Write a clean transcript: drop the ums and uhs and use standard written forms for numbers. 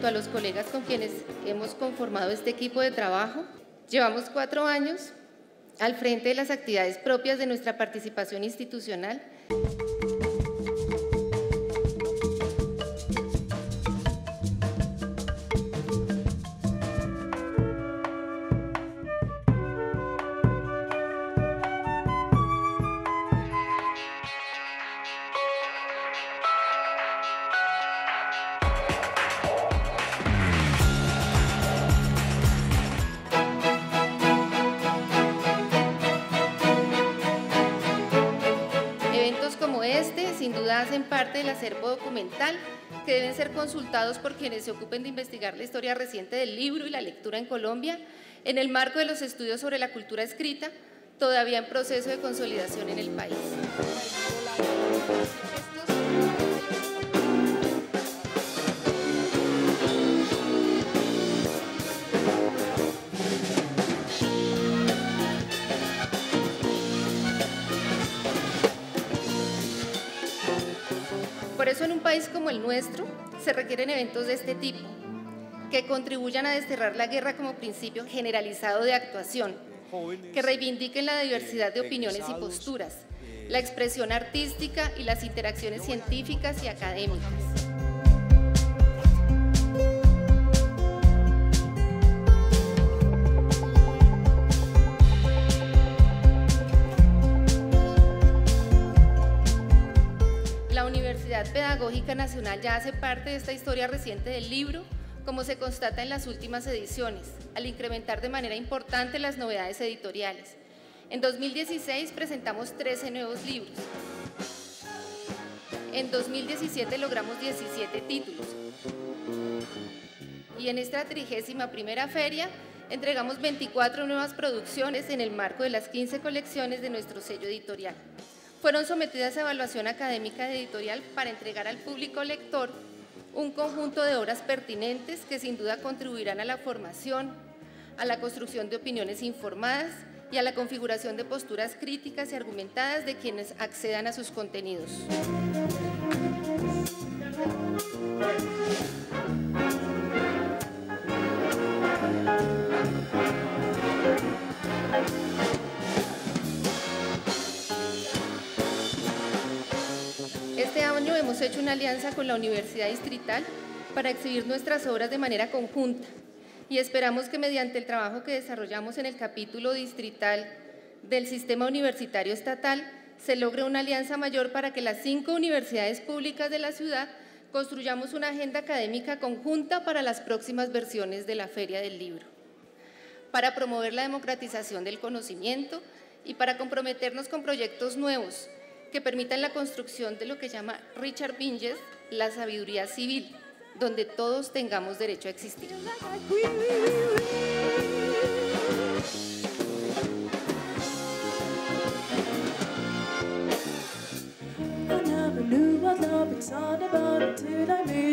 a los colegas con quienes hemos conformado este equipo de trabajo. Llevamos 4 años al frente de las actividades propias de nuestra participación institucional. Eventos como este, sin duda, hacen parte del acervo documental que deben ser consultados por quienes se ocupen de investigar la historia reciente del libro y la lectura en Colombia, en el marco de los estudios sobre la cultura escrita, todavía en proceso de consolidación en el país. Por eso, en un país como el nuestro, se requieren eventos de este tipo, que contribuyan a desterrar la guerra como principio generalizado de actuación, que reivindiquen la diversidad de opiniones y posturas, la expresión artística y las interacciones científicas y académicas. La Universidad Pedagógica Nacional ya hace parte de esta historia reciente del libro, como se constata en las últimas ediciones, al incrementar de manera importante las novedades editoriales. En 2016 presentamos 13 nuevos libros. En 2017 logramos 17 títulos. Y en esta 31ª feria entregamos 24 nuevas producciones en el marco de las 15 colecciones de nuestro sello editorial. Fueron sometidas a evaluación académica editorial para entregar al público lector un conjunto de obras pertinentes que sin duda contribuirán a la formación, a la construcción de opiniones informadas y a la configuración de posturas críticas y argumentadas de quienes accedan a sus contenidos. Este año hemos hecho una alianza con la Universidad Distrital para exhibir nuestras obras de manera conjunta y esperamos que mediante el trabajo que desarrollamos en el capítulo distrital del Sistema Universitario Estatal se logre una alianza mayor para que las 5 universidades públicas de la ciudad construyamos una agenda académica conjunta para las próximas versiones de la Feria del Libro, para promover la democratización del conocimiento y para comprometernos con proyectos nuevos que permitan la construcción de lo que llama Richard Binges la sabiduría civil, donde todos tengamos derecho a existir. I never knew what love it's all about until I met